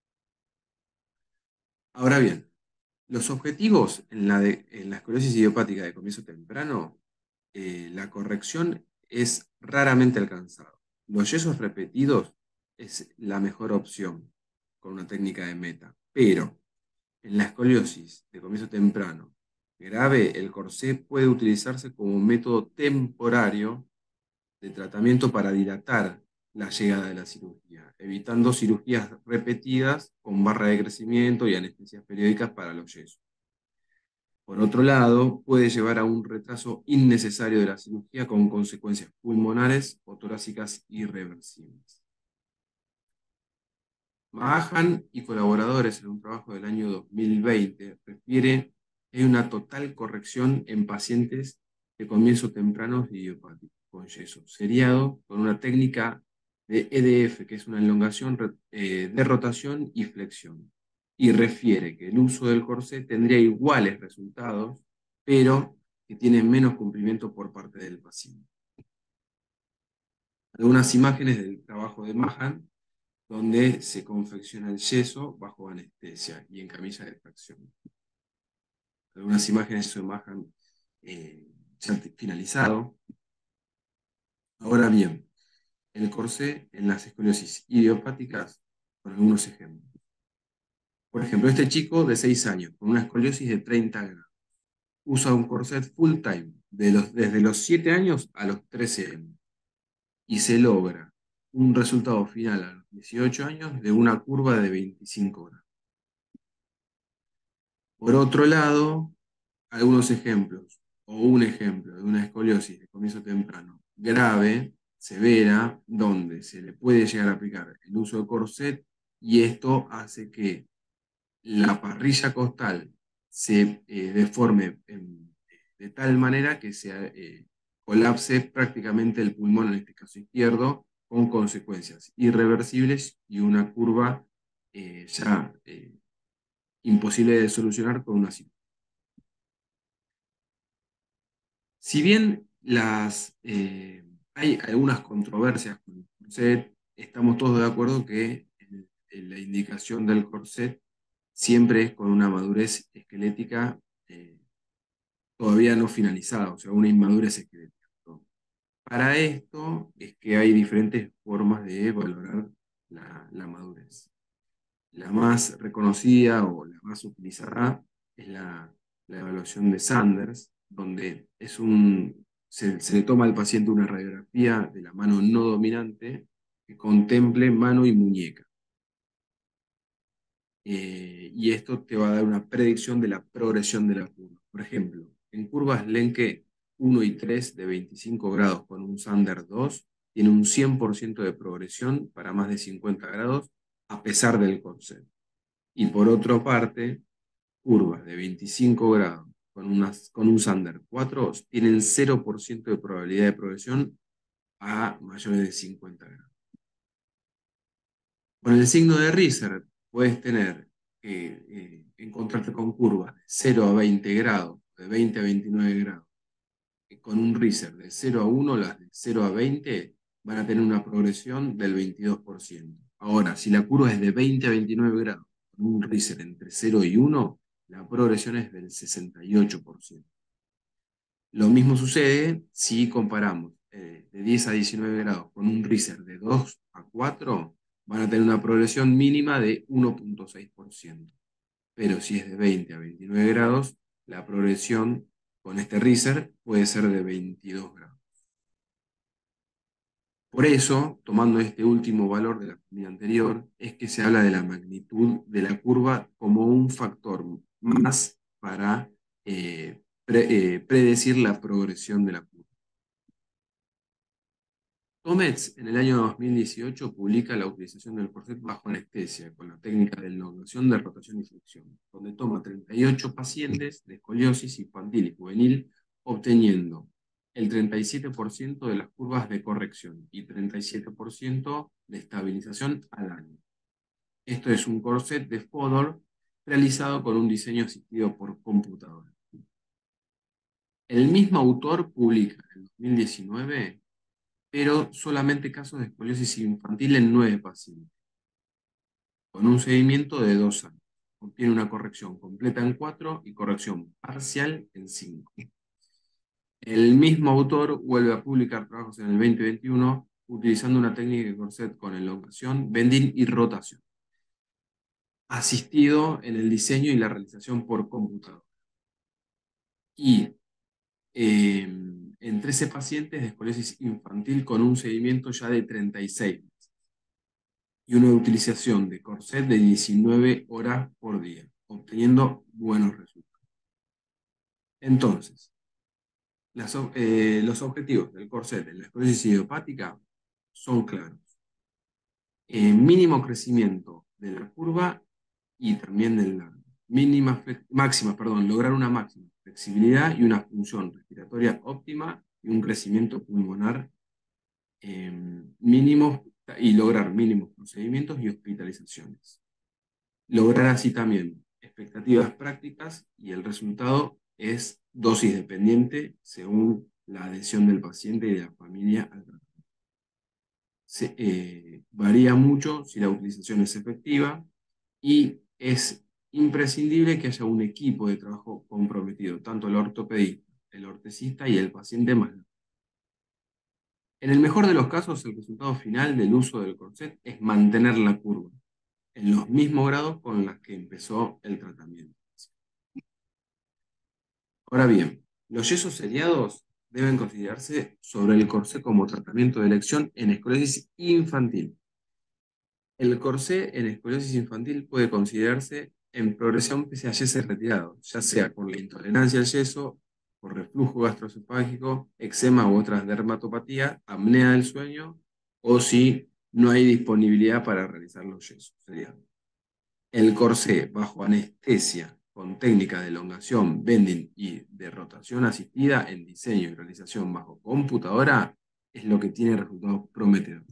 Speaker 3: Ahora bien, los objetivos en la esclerosis idiopática de comienzo temprano, la corrección es raramente alcanzada. Los yesos repetidos es la mejor opción con una técnica de meta, pero en la escoliosis de comienzo temprano grave, el corsé puede utilizarse como método temporario de tratamiento para dilatar la llegada de la cirugía, evitando cirugías repetidas con barra de crecimiento y anestesias periódicas para los yesos. Por otro lado, puede llevar a un retraso innecesario de la cirugía con consecuencias pulmonares o torácicas irreversibles. Mahan y colaboradores en un trabajo del año 2020 refiere que hay una total corrección en pacientes de comienzo temprano idiopático con yeso seriado con una técnica de EDF, que es una elongación de rotación y flexión, y refiere que el uso del corsé tendría iguales resultados, pero que tiene menos cumplimiento por parte del paciente. Algunas imágenes del trabajo de Mahan donde se confecciona el yeso bajo anestesia y en camilla de tracción. Algunas imágenes de su imagen ya finalizado. Ahora bien, el corsé en las escoliosis idiopáticas, por algunos ejemplos. Por ejemplo, este chico de 6 años, con una escoliosis de 30 grados, usa un corset full time desde los 7 años a los 13 años y se logra un resultado final a los 18 años de una curva de 25 grados. Por otro lado, algunos ejemplos, o un ejemplo de una escoliosis de comienzo temprano grave, severa, donde se le puede llegar a aplicar el uso de corset y esto hace que la parrilla costal se deforme de tal manera que se colapse prácticamente el pulmón, en este caso izquierdo, con consecuencias irreversibles y una curva ya imposible de solucionar con una cirugía. Si bien hay algunas controversias con el corset, estamos todos de acuerdo que la indicación del corset siempre es con una madurez esquelética todavía no finalizada, o sea, una inmadurez esquelética. ¿No? Para esto es que hay diferentes formas de valorar la madurez. La más reconocida o la más utilizada es la evaluación de Sanders, donde se le toma al paciente una radiografía de la mano no dominante que contemple mano y muñeca. Y esto te va a dar una predicción de la progresión de la curva. Por ejemplo, en curvas Lenke 1 y 3 de 25 grados con un Sanders 2, tiene un 100% de progresión para más de 50 grados a pesar del corset. Y por otra parte, curvas de 25 grados con un Sander 4 tienen 0% de probabilidad de progresión a mayores de 50 grados. Con el signo de Riser puedes tener encontrarte con curvas de 0 a 20 grados, de 20 a 29 grados. Con un Riser de 0 a 1, las de 0 a 20 van a tener una progresión del 22%. Ahora, si la curva es de 20 a 29 grados, con un Riser entre 0 y 1, la progresión es del 68%. Lo mismo sucede si comparamos de 10 a 19 grados con un Riser de 2 a 4, van a tener una progresión mínima de 1,6%. Pero si es de 20 a 29 grados, la progresión con este Riser puede ser de 22 grados. Por eso, tomando este último valor de la familia anterior, es que se habla de la magnitud de la curva como un factor más para predecir la progresión de la curva. Tomets en el año 2018 publica la utilización del corset bajo anestesia con la técnica de elongación de rotación y flexión, donde toma 38 pacientes de escoliosis infantil y juvenil, obteniendo el 37% de las curvas de corrección y 37% de estabilización al año. Esto es un corset de Fodor realizado con un diseño asistido por computadora. El mismo autor publica en 2019 pero solamente casos de escoliosis infantil en 9 pacientes, con un seguimiento de 2 años. Obtiene una corrección completa en 4 y corrección parcial en 5. El mismo autor vuelve a publicar trabajos en el 2021 utilizando una técnica de corset con elongación, bending y rotación, asistido en el diseño y la realización por computadora. Y en 13 pacientes de escoliosis infantil con un seguimiento ya de 36 y una utilización de corset de 19 horas por día, obteniendo buenos resultados. Entonces, los objetivos del corset en la esclerosis idiopática son claros. Mínimo crecimiento de la curva y también de la lograr una máxima flexibilidad y una función respiratoria óptima y un crecimiento pulmonar mínimo y lograr mínimos procedimientos y hospitalizaciones. Lograr así también expectativas prácticas y el resultado es dosis dependiente según la adhesión del paciente y de la familia al tratamiento. Varía mucho si la utilización es efectiva y es imprescindible que haya un equipo de trabajo comprometido, tanto el ortopedista, el ortesista y el paciente más. En el mejor de los casos, el resultado final del uso del corset es mantener la curva en los mismos grados con los que empezó el tratamiento. Ahora bien, los yesos seriados deben considerarse sobre el corsé como tratamiento de elección en escoliosis infantil. El corsé en escoliosis infantil puede considerarse en progresión pese a yeso retirado, ya sea por la intolerancia al yeso, por reflujo gastroesofágico, eczema u otras dermatopatías, apnea del sueño, o si no hay disponibilidad para realizar los yesos seriados. El corsé bajo anestesia con técnica de elongación, bending y de rotación asistida en diseño y realización bajo computadora es lo que tiene resultados prometedores.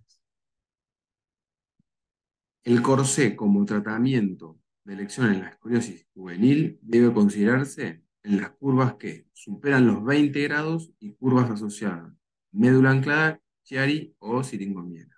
Speaker 3: El corsé como tratamiento de elección en la escoliosis juvenil debe considerarse en las curvas que superan los 20 grados y curvas asociadas médula anclada, Chiari o siringomiela.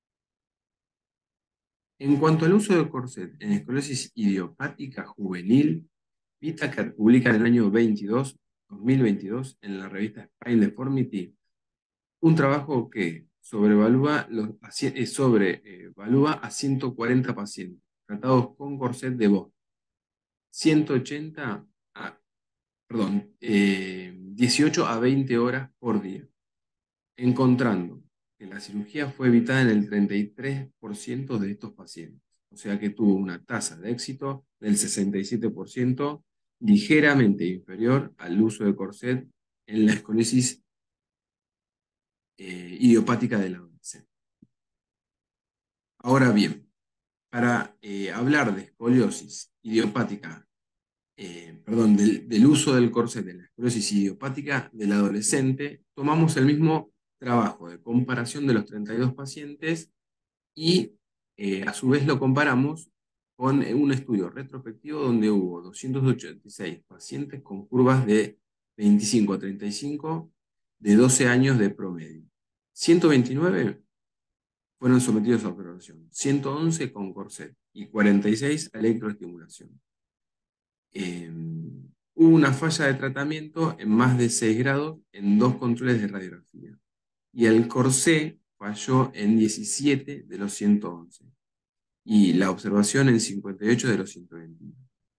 Speaker 3: En cuanto al uso del corset en escoliosis idiopática juvenil, Whittaker publica en el año 2022 en la revista Spine Deformity un trabajo que sobrevalúa evalúa a 140 pacientes tratados con corset de voz, 180 18 a 20 horas por día, encontrando que la cirugía fue evitada en el 33% de estos pacientes, o sea que tuvo una tasa de éxito del 67%, ligeramente inferior al uso de corset en la escoliosis idiopática del adolescente. Ahora bien, para hablar de escoliosis idiopática, del uso del corset en la escoliosis idiopática del adolescente, tomamos el mismo trabajo de comparación de los 32 pacientes y a su vez lo comparamos con un estudio retrospectivo donde hubo 286 pacientes con curvas de 25 a 35 de 12 años de promedio. 129 fueron sometidos a observación, 111 con corset y 46 a electroestimulación. Hubo una falla de tratamiento en más de 6 grados en 2 controles de radiografía. Y el corsé falló en 17 de los 111. Y la observación en 58 de los 121.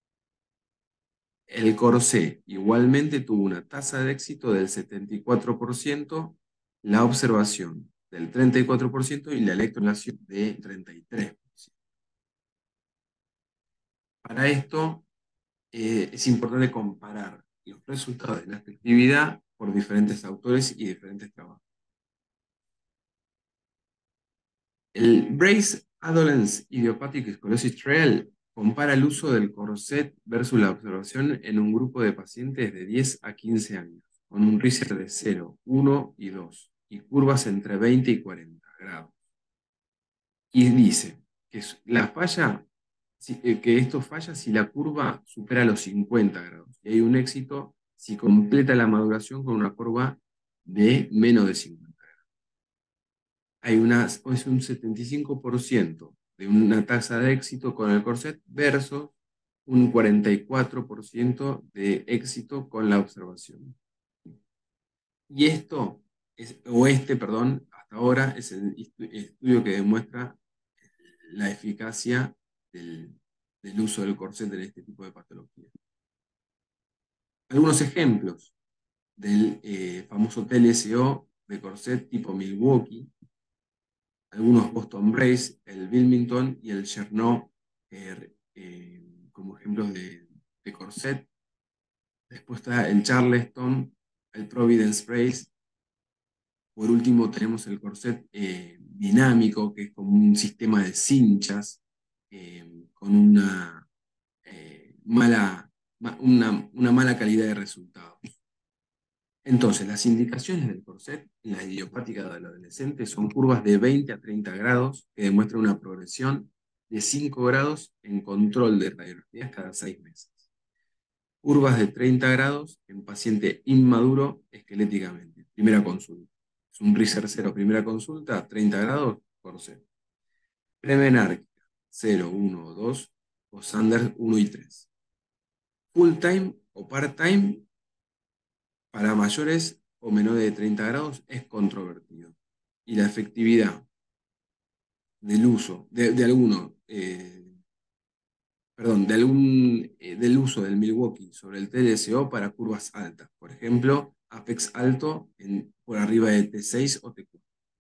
Speaker 3: El corsé igualmente tuvo una tasa de éxito del 74%, la observación del 34% y la electroablación de 33%. Para esto es importante comparar los resultados de la efectividad por diferentes autores y diferentes trabajos. El Brace Adolescent Idiopathic Scoliosis Trial compara el uso del corset versus la observación en un grupo de pacientes de 10 a 15 años, con un riser de 0, 1 y 2, y curvas entre 20 y 40 grados. Y dice que que esto falla si la curva supera los 50 grados. Y hay un éxito si completa la maduración con una curva de menos de 50. Es un 75% de una tasa de éxito con el corset versus un 44% de éxito con la observación. Y perdón, hasta ahora es el estudio que demuestra la eficacia del uso del corset en este tipo de patología. Algunos ejemplos del famoso TLSO de corset tipo Milwaukee, algunos Boston Brace, el Wilmington y el Chernow como ejemplos de corset. Después está el Charleston, el Providence Brace. Por último tenemos el corset dinámico, que es como un sistema de cinchas con una mala calidad de resultados. Entonces, las indicaciones del corset en la idiopática del adolescente son curvas de 20 a 30 grados que demuestran una progresión de 5 grados en control de radiografías cada 6 meses. Curvas de 30 grados en paciente inmaduro esqueléticamente. Primera consulta. Es un Riser 0, primera consulta, 30 grados, corset. Premenárquica, 0, 1, 2, o Sanders 1 y 3. Full time o part-time para mayores o menores de 30 grados es controvertido. Y la efectividad del uso del uso del Milwaukee sobre el TLSO para curvas altas. Por ejemplo, Apex alto por arriba de T6 o T4.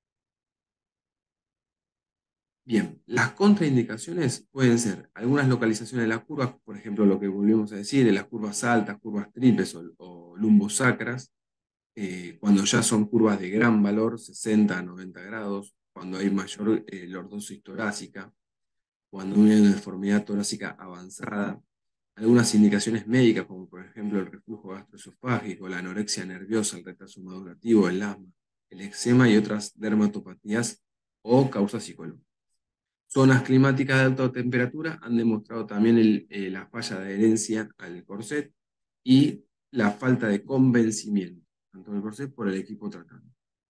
Speaker 3: Bien, las contraindicaciones pueden ser algunas localizaciones de las curvas, por ejemplo, lo que volvimos a decir, de las curvas altas, curvas triples o lumbosacras, cuando ya son curvas de gran valor, 60 a 90 grados, cuando hay mayor lordosis torácica, cuando hay una deformidad torácica avanzada, algunas indicaciones médicas, como por ejemplo el reflujo gastroesofágico, la anorexia nerviosa, el retraso madurativo, el asma, el eczema y otras dermatopatías o causas psicológicas. Zonas climáticas de alta temperatura han demostrado también la falla de adherencia al corset y la falta de convencimiento, tanto del corset por el equipo tratante.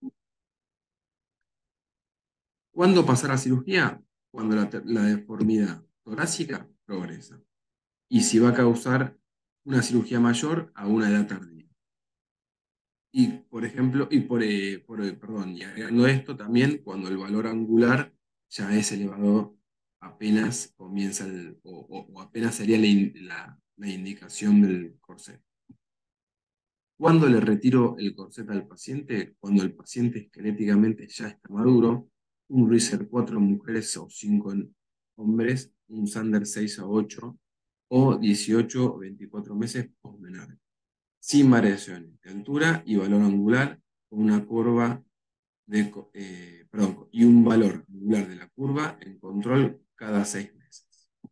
Speaker 3: ¿Cuándo pasar a cirugía? Cuando la deformidad torácica progresa y si va a causar una cirugía mayor a una edad tardía. Y, por ejemplo, y agregando esto también, cuando el valor angular ya es elevado, apenas comienza o apenas sería la indicación del corset. ¿Cuándo le retiro el corset al paciente? Cuando el paciente esqueléticamente ya está maduro, un Riser 4 en mujeres o 5 en hombres, un Sanders 6 a 8 o 18 o 24 meses posmenarca, sin variaciones de altura y valor angular, con una curva y un valor angular de la curva en control cada 6 meses.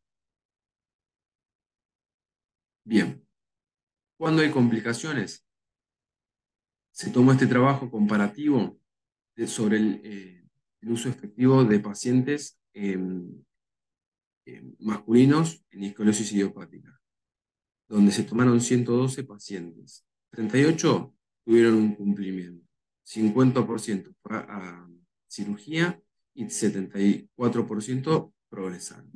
Speaker 3: Bien, cuando hay complicaciones, se tomó este trabajo comparativo sobre el uso efectivo de pacientes masculinos en esclerosis idiopática, donde se tomaron 112 pacientes. 38 tuvieron un cumplimiento, 50% fue a cirugía y 74% progresaron.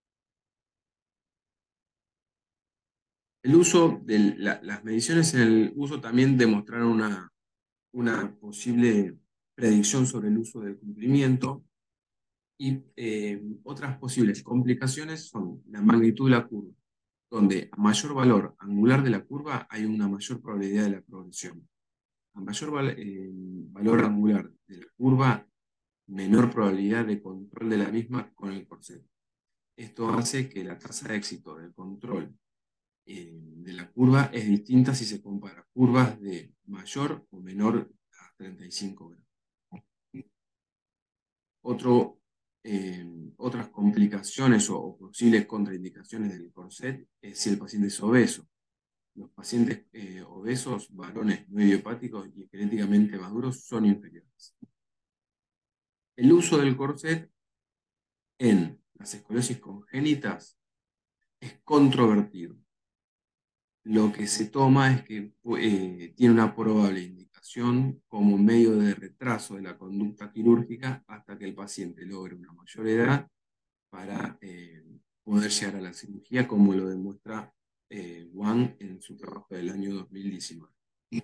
Speaker 3: El uso de las mediciones en el uso también demostraron una posible predicción sobre el uso del cumplimiento y otras posibles complicaciones son la magnitud de la curva, donde a mayor valor angular de la curva hay una mayor probabilidad de la progresión. A mayor valor angular de la curva menor probabilidad de control de la misma con el corset. Esto hace que la tasa de éxito del control de la curva es distinta si se compara curvas de mayor o menor a 35 grados. Otras complicaciones o posibles contraindicaciones del corset es si el paciente es obeso. Los pacientes obesos, varones no idiopáticos y esqueléticamente maduros son inferiores. El uso del corset en las escoliosis congénitas es controvertido. Lo que se toma es que tiene una probable indicación como medio de retraso de la conducta quirúrgica hasta que el paciente logre una mayor edad para poder llegar a la cirugía, como lo demuestra Wang en su trabajo del año 2019.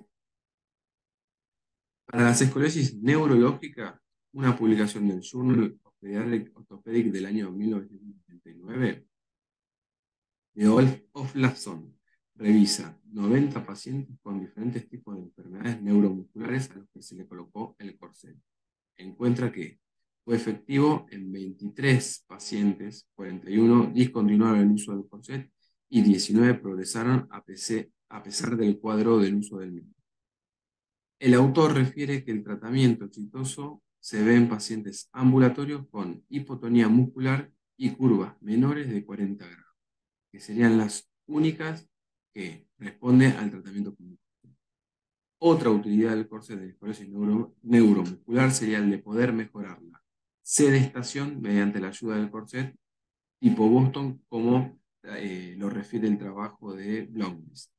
Speaker 3: Para las escoliosis neurológica, una publicación del Journal of Pediatric Orthopedic del año 1989 de Olafsson revisa 90 pacientes con diferentes tipos de enfermedades neuromusculares a los que se le colocó el corset. Encuentra que fue efectivo en 23 pacientes, 41 discontinuaron el uso del corset y 19 progresaron a pesar del cuadro del uso del mismo. El autor refiere que el tratamiento exitoso se ve en pacientes ambulatorios con hipotonía muscular y curvas menores de 40 grados, que serían las únicas que responden al tratamiento clínico. Otra utilidad del corset de esclerosis neuromuscular sería el de poder mejorar la sedestación mediante la ayuda del corset tipo Boston, como lo refiere el trabajo de Blomqvist.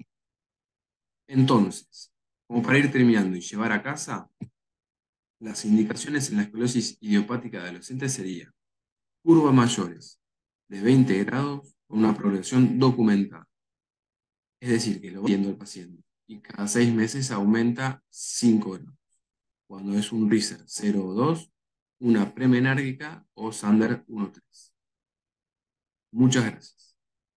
Speaker 3: Entonces, como para ir terminando y llevar a casa, las indicaciones en la esclerosis idiopática de adolescentes serían curvas mayores de 20 grados con una progresión documentada. Es decir, que lo va viendo el paciente y cada 6 meses aumenta 5 grados. Cuando es un Riser 0 o 2, una premenárquica o Sander 1-3. Muchas gracias.